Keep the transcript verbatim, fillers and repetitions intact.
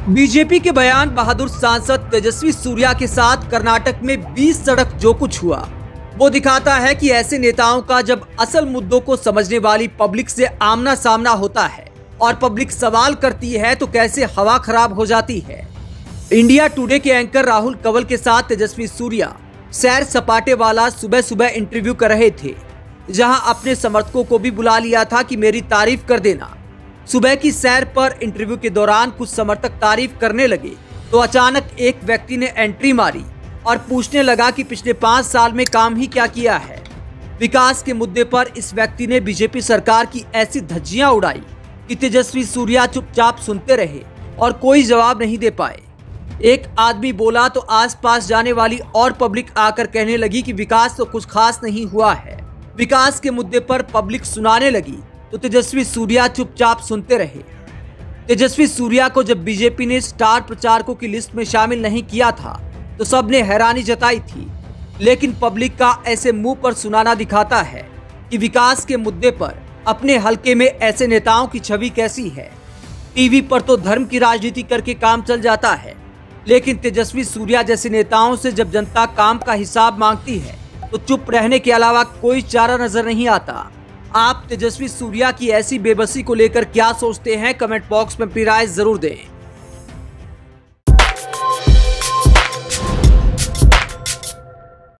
BJP के बयान बहादुर सांसद तेजस्वी सूर्या के साथ कर्नाटक में बीस सड़क जो कुछ हुआ वो दिखाता है कि ऐसे नेताओं का जब असल मुद्दों को समझने वाली पब्लिक से आमना सामना होता है और पब्लिक सवाल करती है तो कैसे हवा खराब हो जाती है। इंडिया टुडे के एंकर राहुल कंवल के साथ तेजस्वी सूर्या सैर सपाटे वाला सुबह सुबह इंटरव्यू कर रहे थे, जहां अपने समर्थकों को भी बुला लिया था कि मेरी तारीफ कर देना। सुबह की सैर पर इंटरव्यू के दौरान कुछ समर्थक तारीफ करने लगे तो अचानक एक व्यक्ति ने एंट्री मारी और पूछने लगा कि पिछले पाँच साल में काम ही क्या किया है। विकास के मुद्दे पर इस व्यक्ति ने बीजेपी सरकार की ऐसी धज्जियां उड़ाई कि तेजस्वी सूर्या चुपचाप सुनते रहे और कोई जवाब नहीं दे पाए। एक आदमी बोला तो आसपास जाने वाली और पब्लिक आकर कहने लगी कि विकास तो कुछ खास नहीं हुआ है। विकास के मुद्दे पर पब्लिक सुनाने लगी तो तेजस्वी सूर्या चुपचाप सुनते रहे। तेजस्वी सूर्या को जब बीजेपी ने स्टार प्रचारकों की लिस्ट में शामिल नहीं किया था तो सबने हैरानी जताई थी, लेकिन पब्लिक का ऐसे मुंह पर सुनाना दिखाता है कि विकास के मुद्दे पर अपने हलके में ऐसे नेताओं की छवि कैसी है। टीवी पर तो धर्म की राजनीति करके काम चल जाता है, लेकिन तेजस्वी सूर्या जैसे नेताओं से जब जनता काम का हिसाब मांगती है तो चुप रहने के अलावा कोई चारा नजर नहीं आता। आप तेजस्वी सूर्या की ऐसी बेबसी को लेकर क्या सोचते हैं? कमेंट बॉक्स में अपनी राय जरूर दें।